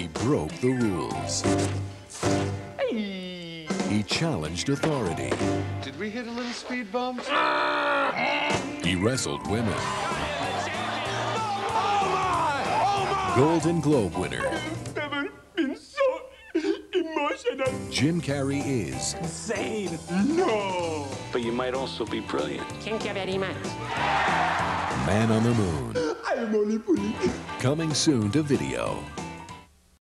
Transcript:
broke the rules. Hey. He challenged authority. Did we hit a little speed bump? He wrestled women. Oh my! Golden Globe winner I've never been so emotional. Jim Carrey is Insane. No. But you might also be brilliant. Thank you very much. Man on the Moon. I am only pulling. Coming soon to video.